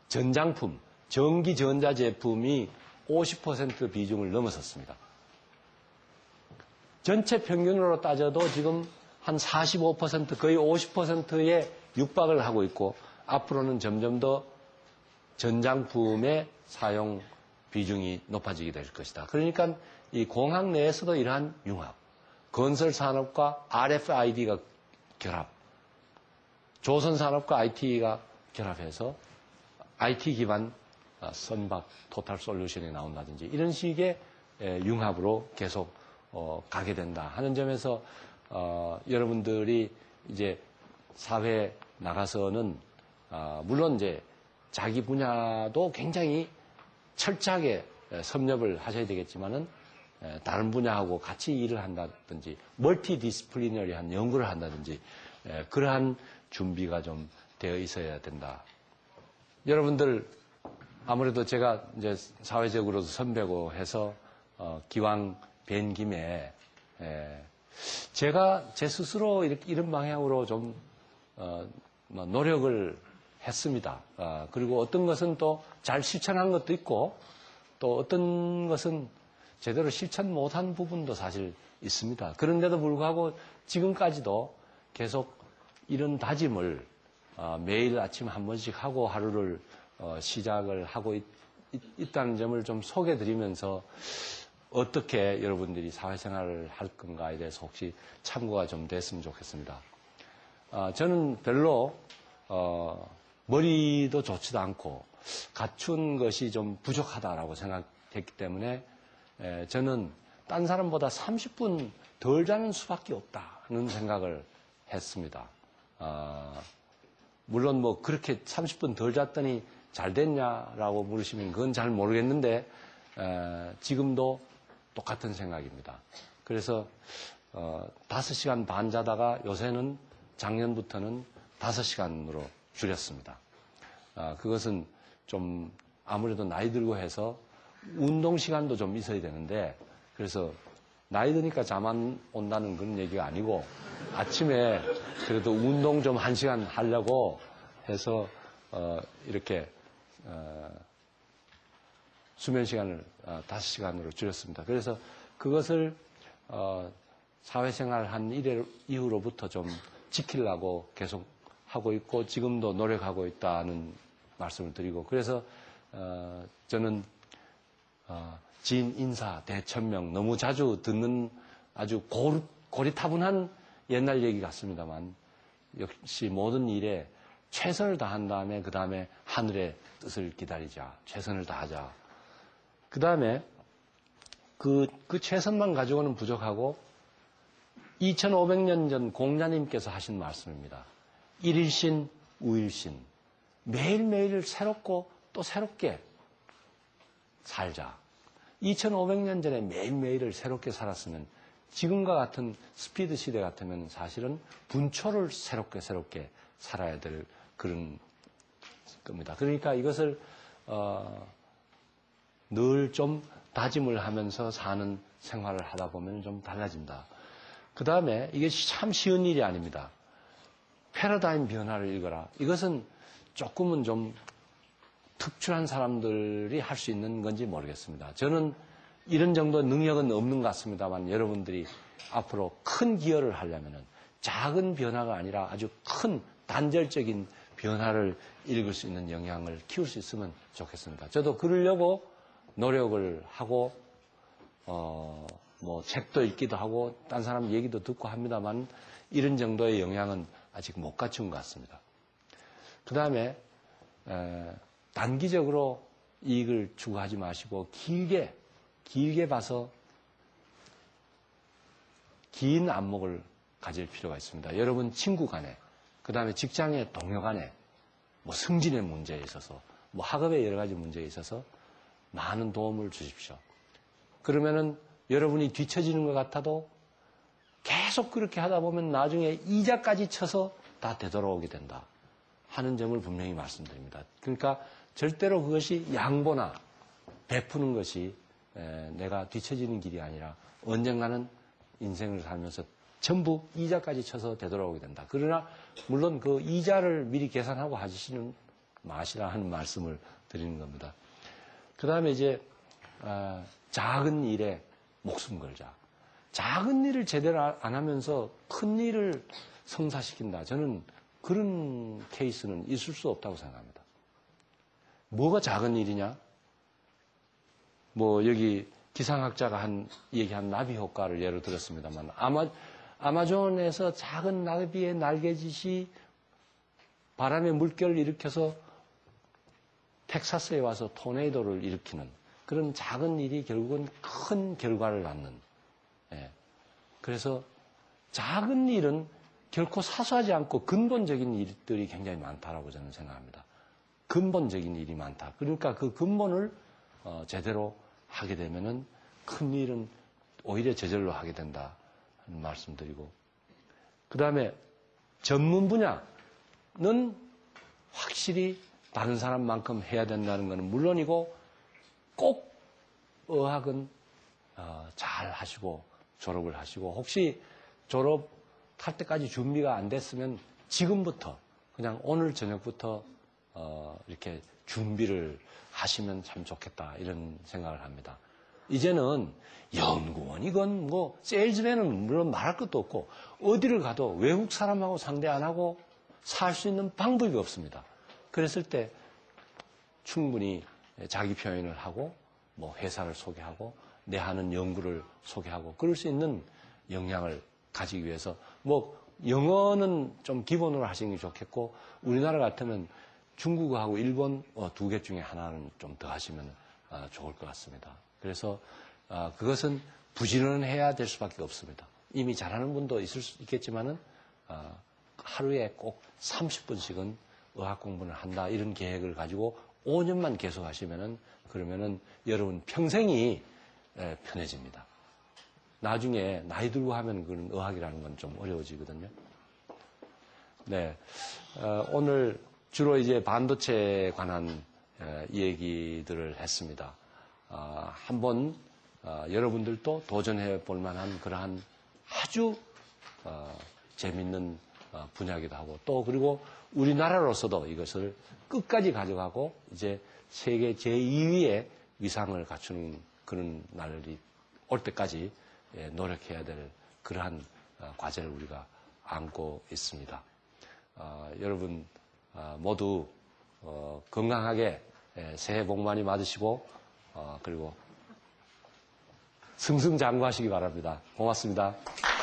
전장품, 전기 전자 제품이 50% 비중을 넘어섰습니다. 전체 평균으로 따져도 지금 한 45% 거의 50%에 육박을 하고 있고 앞으로는 점점 더 전장품의 사용 비중이 높아지게 될 것이다. 그러니까 이 공학 내에서도 이러한 융합, 건설 산업과 RFID가 결합, 조선 산업과 IT가 결합해서 IT 기반 선박 토탈 솔루션이 나온다든지 이런 식의 융합으로 계속 가게 된다 하는 점에서 여러분들이 이제 사회에 나가서는 물론 이제 자기 분야도 굉장히 철저하게 섭렵을 하셔야 되겠지만은 다른 분야하고 같이 일을 한다든지 멀티 디스플리너리한 연구를 한다든지 그러한 준비가 좀 되어 있어야 된다. 여러분들 아무래도 제가 이제 사회적으로도 선배고 해서 기왕 뵌 김에 제가 제 스스로 이런 방향으로 좀 노력을 했습니다. 그리고 어떤 것은 또 잘 실천한 것도 있고 또 어떤 것은 제대로 실천 못한 부분도 사실 있습니다. 그런데도 불구하고 지금까지도 계속 이런 다짐을 매일 아침 한 번씩 하고 하루를 시작을 하고 있다는 점을 좀 소개해드리면서 어떻게 여러분들이 사회생활을 할 건가에 대해서 혹시 참고가 좀 됐으면 좋겠습니다. 저는 별로 머리도 좋지도 않고 갖춘 것이 좀 부족하다라고 생각했기 때문에 저는 딴 사람보다 30분 덜 자는 수밖에 없다는 생각을 했습니다. 물론 뭐 그렇게 30분 덜 잤더니 잘 됐냐라고 물으시면 그건 잘 모르겠는데 지금도 똑같은 생각입니다. 그래서 5시간 반 자다가 요새는 작년부터는 5시간으로 줄였습니다. 그것은 좀 아무래도 나이 들고 해서 운동 시간도 좀 있어야 되는데 그래서 나이 드니까 잠 안 온다는 그런 얘기가 아니고 아침에 그래도 운동 좀 1시간 하려고 해서 이렇게 수면 시간을 5시간으로 줄였습니다. 그래서 그것을 사회생활 한 이후로부터 좀 지키려고 계속 하고 있고 지금도 노력하고 있다는 말씀을 드리고 그래서 저는 지인 인사 대천명 너무 자주 듣는 아주 고리타분한 옛날 얘기 같습니다만 역시 모든 일에 최선을 다한 다음에 그 다음에 하늘의 뜻을 기다리자. 최선을 다하자. 그 다음에 그 최선만 가지고는 부족하고 2500년 전 공자님께서 하신 말씀입니다. 일일신, 우일신. 매일매일 새롭고 또 새롭게 살자. 2500년 전에 매일매일을 새롭게 살았으면 지금과 같은 스피드 시대 같으면 사실은 분초를 새롭게 살아야 될 그런 겁니다. 그러니까 이것을 늘 좀 다짐을 하면서 사는 생활을 하다 보면 좀 달라진다. 그 다음에 이게 참 쉬운 일이 아닙니다. 패러다임 변화를 읽어라. 이것은 조금은 좀 특출한 사람들이 할 수 있는 건지 모르겠습니다. 저는 이런 정도 능력은 없는 것 같습니다만 여러분들이 앞으로 큰 기여를 하려면은 작은 변화가 아니라 아주 큰 단절적인 변화를 읽을 수 있는 영향을 키울 수 있으면 좋겠습니다. 저도 그러려고 노력을 하고 뭐 책도 읽기도 하고 딴 사람 얘기도 듣고 합니다만 이런 정도의 영향은 아직 못 갖춘 것 같습니다. 그 다음에 단기적으로 이익을 추구하지 마시고 길게 봐서 긴 안목을 가질 필요가 있습니다. 여러분 친구 간에, 그 다음에 직장의 동료 간에, 뭐 승진의 문제에 있어서, 뭐 학업의 여러 가지 문제에 있어서 많은 도움을 주십시오. 그러면은 여러분이 뒤처지는 것 같아도 계속 그렇게 하다 보면 나중에 이자까지 쳐서 다 되돌아오게 된다 하는 점을 분명히 말씀드립니다. 그러니까 절대로 그것이 양보나 베푸는 것이 내가 뒤처지는 길이 아니라 언젠가는 인생을 살면서 전부 이자까지 쳐서 되돌아오게 된다. 그러나 물론 그 이자를 미리 계산하고 하시는 마시라 하는 말씀을 드리는 겁니다. 그 다음에 이제 작은 일에 목숨 걸자. 작은 일을 제대로 안 하면서 큰 일을 성사시킨다. 저는 그런 케이스는 있을 수 없다고 생각합니다. 뭐가 작은 일이냐? 뭐 여기 기상학자가 얘기한 나비 효과를 예로 들었습니다만 아마존에서 작은 나비의 날개짓이 바람의 물결을 일으켜서 텍사스에 와서 토네이도를 일으키는 그런 작은 일이 결국은 큰 결과를 낳는. 예. 그래서 작은 일은 결코 사소하지 않고 근본적인 일들이 굉장히 많다라고 저는 생각합니다. 근본적인 일이 많다. 그러니까 그 근본을 제대로 하게 되면은 큰 일은 오히려 저절로 하게 된다 하는 말씀드리고, 그 다음에 전문 분야는 확실히 다른 사람만큼 해야 된다는 것은 물론이고, 꼭 의학은 잘 하시고 졸업을 하시고, 혹시 졸업할 때까지 준비가 안 됐으면 지금부터 그냥 오늘 저녁부터 이렇게 준비를 하시면 참 좋겠다 이런 생각을 합니다. 이제는 연구원이건 뭐 세일즈맨은 물론 말할 것도 없고 어디를 가도 외국 사람하고 상대 안 하고 살 수 있는 방법이 없습니다. 그랬을 때 충분히 자기 표현을 하고 뭐 회사를 소개하고 내 하는 연구를 소개하고 그럴 수 있는 역량을 가지기 위해서 뭐 영어는 좀 기본으로 하시는 게 좋겠고, 우리나라 같으면 중국어하고 일본 두 개 중에 하나는 좀 더 하시면 좋을 것 같습니다. 그래서 그것은 부지런해야 될 수밖에 없습니다. 이미 잘하는 분도 있을 수 있겠지만은 하루에 꼭 30분씩은 의학 공부를 한다 이런 계획을 가지고 5년만 계속 하시면은 그러면은 여러분 평생이 편해집니다. 나중에 나이 들고 하면 그런 의학이라는 건 좀 어려워지거든요. 네, 오늘 주로 이제 반도체에 관한 얘기들을 했습니다. 한번 여러분들도 도전해 볼 만한 그러한 아주 재밌는 분야이기도 하고, 또 그리고 우리나라로서도 이것을 끝까지 가져가고 이제 세계 제2위의 위상을 갖추는 그런 날이 올 때까지 노력해야 될 그러한 과제를 우리가 안고 있습니다. 여러분 모두 건강하게 새해 복 많이 받으시고 그리고 승승장구하시기 바랍니다. 고맙습니다.